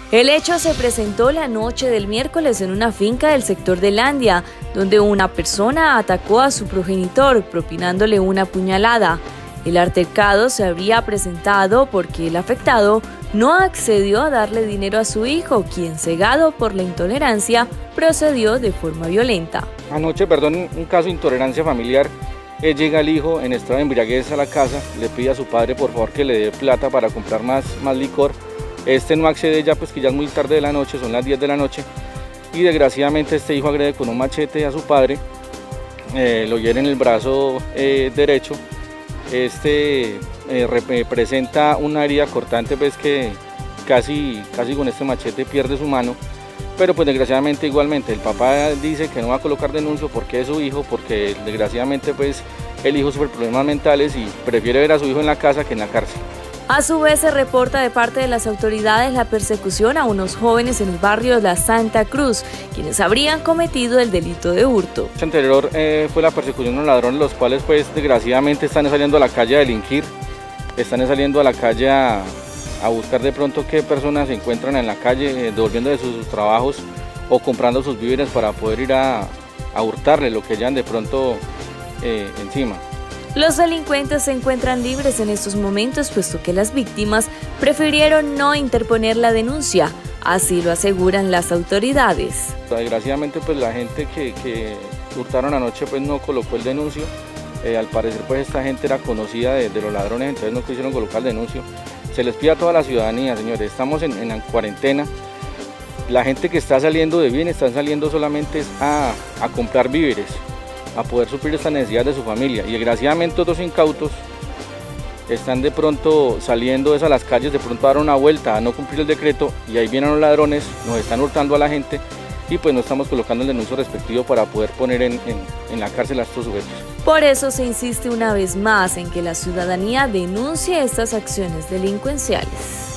El hecho se presentó la noche del miércoles en una finca del sector de Landia, donde una persona atacó a su progenitor, propinándole una puñalada. El altercado se habría presentado porque el afectado no accedió a darle dinero a su hijo, quien, cegado por la intolerancia, procedió de forma violenta. Anoche, un caso de intolerancia familiar, llega el hijo en estado de embriaguez a la casa, le pide a su padre por favor que le dé plata para comprar más licor. Este no accede ya, pues que ya es muy tarde de la noche, son las 10 de la noche, y desgraciadamente este hijo agrede con un machete a su padre, lo hiere en el brazo derecho. Presenta una herida cortante, pues que casi con este machete pierde su mano, pero pues desgraciadamente igualmente el papá dice que no va a colocar denuncio porque es su hijo, porque desgraciadamente pues el hijo sufre problemas mentales y prefiere ver a su hijo en la casa que en la cárcel. A su vez, se reporta de parte de las autoridades la persecución a unos jóvenes en el barrio La Santa Cruz, quienes habrían cometido el delito de hurto. El anterior fue la persecución de los ladrones, los cuales pues desgraciadamente están saliendo a la calle a delinquir, están saliendo a la calle a buscar de pronto qué personas se encuentran en la calle devolviendo de sus trabajos o comprando sus víveres para poder ir a hurtarle lo que hayan de pronto encima. Los delincuentes se encuentran libres en estos momentos, puesto que las víctimas prefirieron no interponer la denuncia, así lo aseguran las autoridades. Desgraciadamente pues la gente que hurtaron anoche pues no colocó el denuncio, al parecer pues esta gente era conocida de los ladrones, entonces no quisieron colocar el denuncio. Se les pide a toda la ciudadanía, señores, estamos en la cuarentena, la gente que está saliendo de bien, están saliendo solamente a comprar víveres, a poder suplir esta necesidad de su familia, y desgraciadamente otros incautos están de pronto saliendo a las calles, de pronto a dar una vuelta, a no cumplir el decreto, y ahí vienen los ladrones, nos están hurtando a la gente y pues no estamos colocando el denuncio respectivo para poder poner en la cárcel a estos sujetos. Por eso se insiste una vez más en que la ciudadanía denuncie estas acciones delincuenciales.